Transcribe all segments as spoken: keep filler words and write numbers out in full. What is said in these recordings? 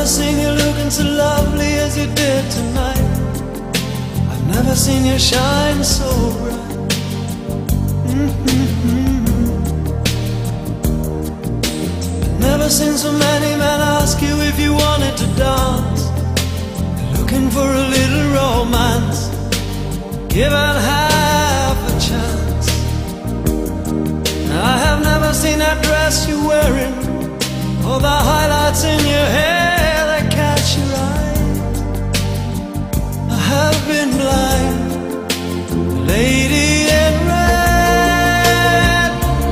never seen you looking so lovely as you did tonight. I've never seen you shine so bright. Mm-hmm. I've never seen so many men ask you if you wanted to dance, looking for a little romance, given half a chance. I have never seen that dress you're wearing, or the highlights in your hair that catch your eye. I have been blind, lady in red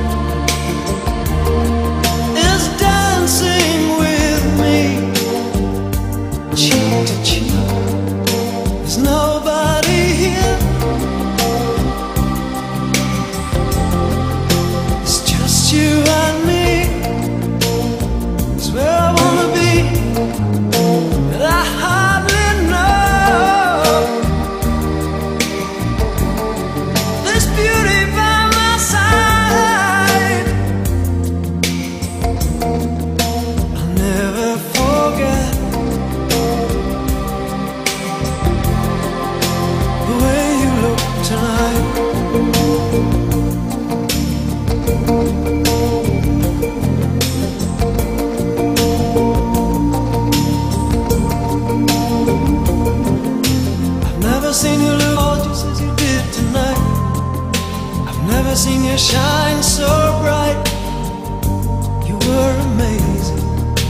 is dancing with me, cheek to cheek. There's nobody here, it's just you and me. It's where I wanna be, but I hardly know this beauty by my side. I'll never forget the way you look tonight. I've never seen you look gorgeous as you did tonight. I've never seen you shine so bright. You were amazing.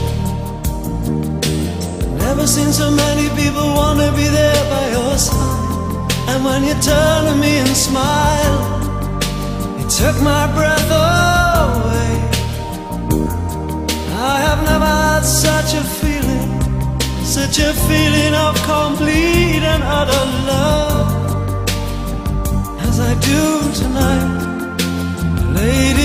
Never seen so many people wanna be there by your side. And when you turn to me and smile, it took my breath away. I have never had such a feeling, such a feeling of complete and utter love as I do tonight, lady.